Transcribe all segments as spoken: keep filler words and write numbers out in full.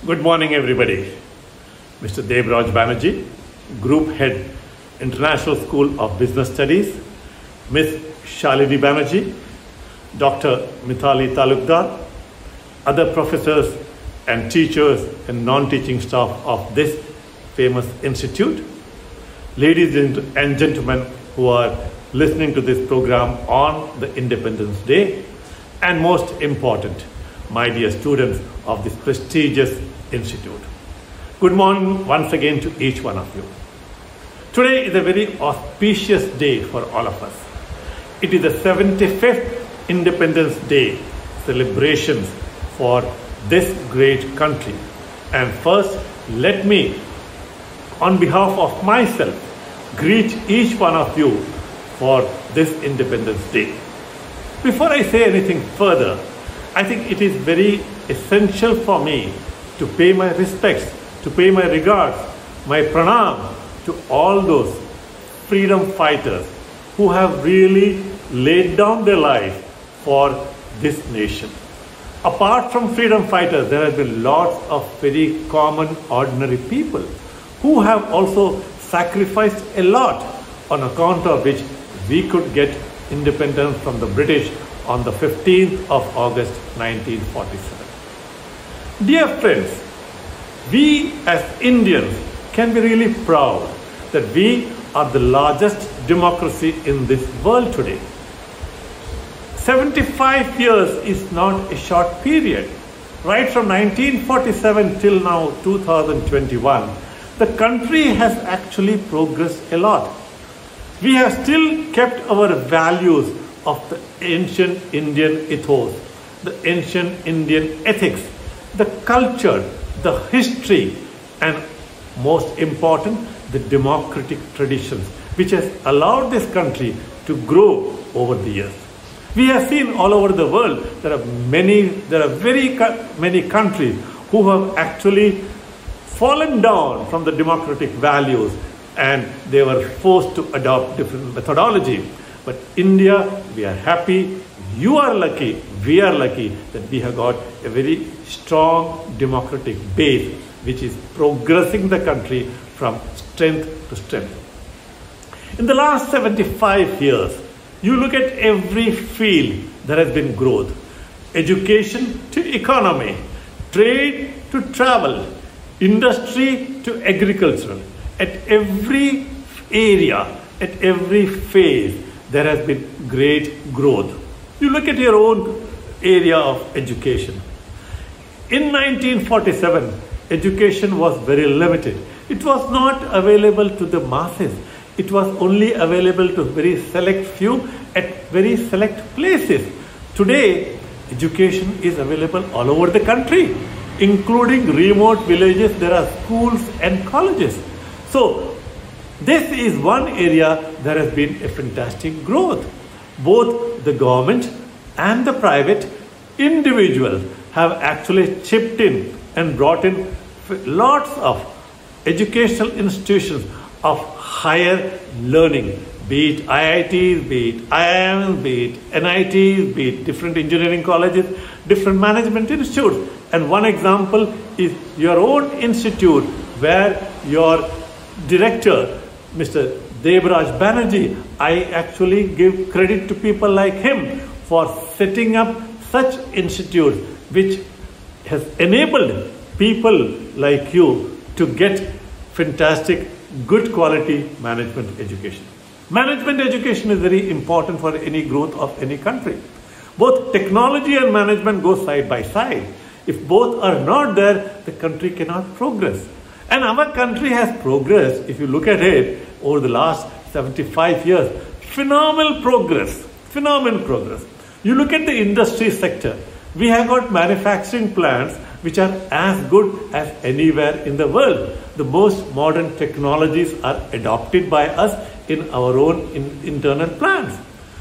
Good morning, everybody. Mister Debraj Banerjee, Group Head, International School of Business Studies, Miss Shalini Banerjee, Doctor Mithali Talukdar, other professors and teachers and non-teaching staff of this famous institute, ladies and gentlemen who are listening to this program on the Independence Day, and most important, my dear students of this prestigious institute. Good morning once again to each one of you. Today is a very auspicious day for all of us. It is the seventy-fifth Independence Day celebrations for this great country. And first, let me, on behalf of myself, greet each one of you for this Independence Day. Before I say anything further, I think it is very essential for me to pay my respects, to pay my regards, my pranam to all those freedom fighters who have really laid down their life for this nation. Apart from freedom fighters, there have been lots of very common, ordinary people who have also sacrificed a lot on account of which we could get independence from the British on the fifteenth of August nineteen forty-seven. Dear friends, we as Indians can be really proud that we are the largest democracy in this world today. seventy-five years is not a short period. Right from nineteen forty-seven till now, two thousand twenty-one, the country has actually progressed a lot. We have still kept our values of the ancient Indian ethos, the ancient Indian ethics, the culture, the history, and most important, the democratic traditions, which has allowed this country to grow over the years. We have seen all over the world, there are many, there are very many countries who have actually fallen down from the democratic values and they were forced to adopt different methodology. But India, we are happy, you are lucky, we are lucky that we have got a very strong democratic base which is progressing the country from strength to strength. In the last seventy-five years, you look at every field, there has been growth. Education to economy, trade to travel, industry to agriculture. At every area, at every phase, there has been great growth. You look at your own area of education. In nineteen forty-seven, education was very limited. It was not available to the masses. It was only available to very select few at very select places. Today, education is available all over the country, including remote villages. There are schools and colleges. So, this is one area there has been a fantastic growth. Both the government and the private individuals have actually chipped in and brought in lots of educational institutions of higher learning, be it I I Ts, be it I I Ms, be it N I Ts, be it different engineering colleges, different management institutes. And one example is your own institute where your director, Mister Debraj Banerjee, I actually give credit to people like him for setting up such institutes which has enabled people like you to get fantastic, good quality management education. Management education is very important for any growth of any country. Both technology and management go side by side. If both are not there, the country cannot progress. And our country has progressed, if you look at it, over the last seventy-five years. Phenomenal progress, phenomenal progress. You look at the industry sector, we have got manufacturing plants which are as good as anywhere in the world. The most modern technologies are adopted by us in our own in internal plants.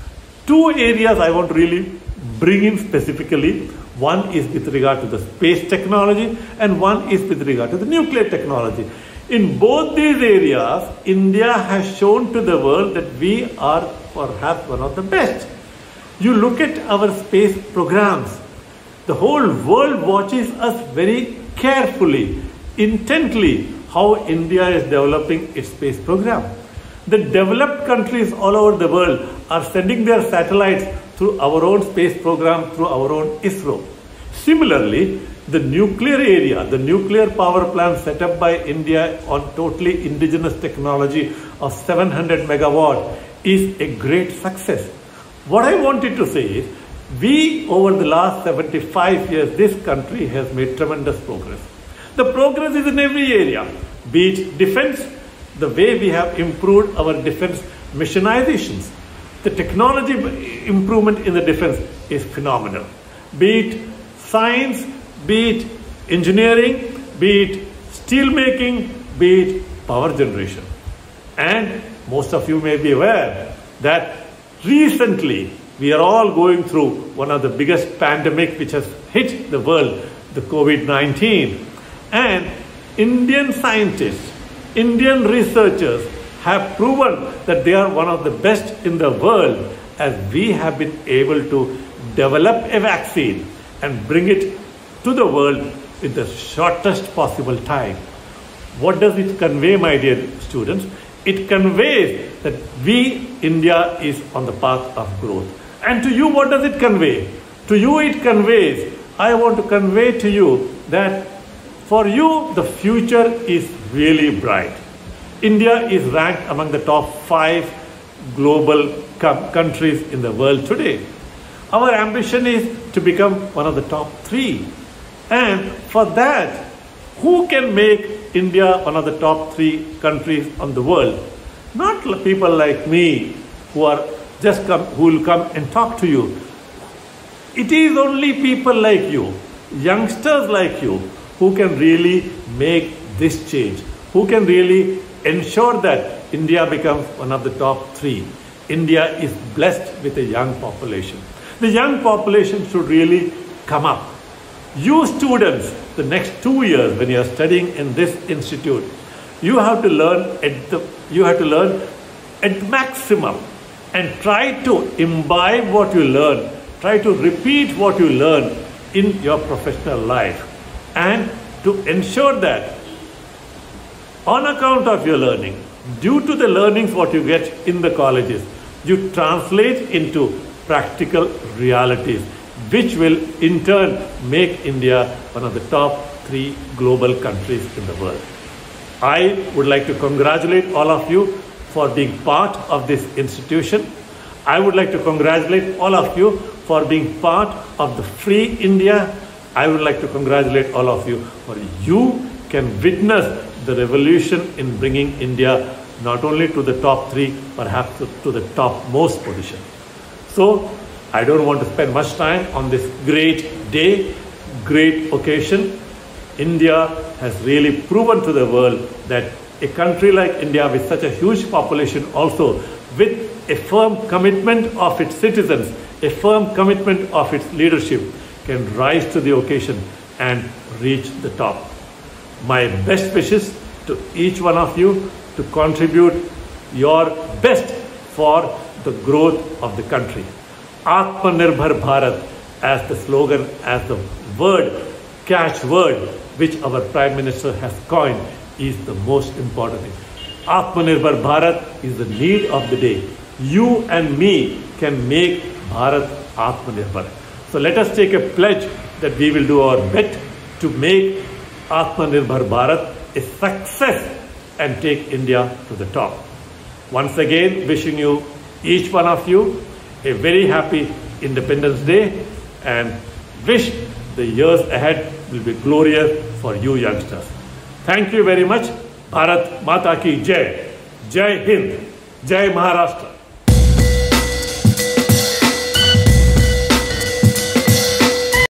Two areas I want to really bring in specifically. One is with regard to the space technology and one is with regard to the nuclear technology. In both these areas, India has shown to the world that we are perhaps one of the best. You look at our space programs. The whole world watches us very carefully, intently how India is developing its space program. The developed countries all over the world are sending their satellites through our own space program, through our own ISRO. Similarly, the nuclear area, the nuclear power plant set up by India on totally indigenous technology of seven hundred megawatt is a great success. What I wanted to say is, we over the last seventy-five years, this country has made tremendous progress. The progress is in every area, be it defense, the way we have improved our defense missionizations. The technology improvement in the defense is phenomenal. Be it science, be it engineering, be it steel making, be it power generation. And most of you may be aware that recently we are all going through one of the biggest pandemic which has hit the world, the COVID nineteen. And Indian scientists, Indian researchers have proven that they are one of the best in the world, as we have been able to develop a vaccine and bring it to the world in the shortest possible time. What does it convey, my dear students? It conveys that we, India, is on the path of growth. And to you, what does it convey? To you, it conveys, I want to convey to you that for you, the future is really bright. India is ranked among the top five global countries in the world today. Our ambition is to become one of the top three. And for that, who can make India one of the top three countries on the world? Not people like me who are just come, who will come and talk to you. It is only people like you, youngsters like you, who can really make this change, who can really ensure that India becomes one of the top three. India is blessed with a young population. The young population should really come up. You students, the next two years when you are studying in this institute, you have to learn at the you have to learn at maximum and try to imbibe what you learn, try to repeat what you learn in your professional life, and to ensure that on account of your learning, due to the learnings what you get in the colleges, you translate into practical realities, which will in turn make India one of the top three global countries in the world. I would like to congratulate all of you for being part of this institution. I would like to congratulate all of you for being part of the Free India. I would like to congratulate all of you for you can witness the revolution in bringing India not only to the top three, perhaps to the topmost position. So, I don't want to spend much time on this great day, great occasion. India has really proven to the world that a country like India with such a huge population, also with a firm commitment of its citizens, a firm commitment of its leadership, can rise to the occasion and reach the top. My best wishes to each one of you to contribute your best for the growth of the country. Atmanirbhar Bharat as the slogan, as the word, catchword, which our Prime Minister has coined, is the most important thing. Atmanirbhar Bharat is the need of the day. You and me can make Bharat Atmanirbhar. So let us take a pledge that we will do our bit to make Atmanirbhar Bharat a success and take India to the top. Once again, wishing you, each one of you, a very happy Independence Day, and wish the years ahead will be glorious for you youngsters. Thank you very much. Bharat Mata Ki Jai. Jai Hind. Jai Maharashtra.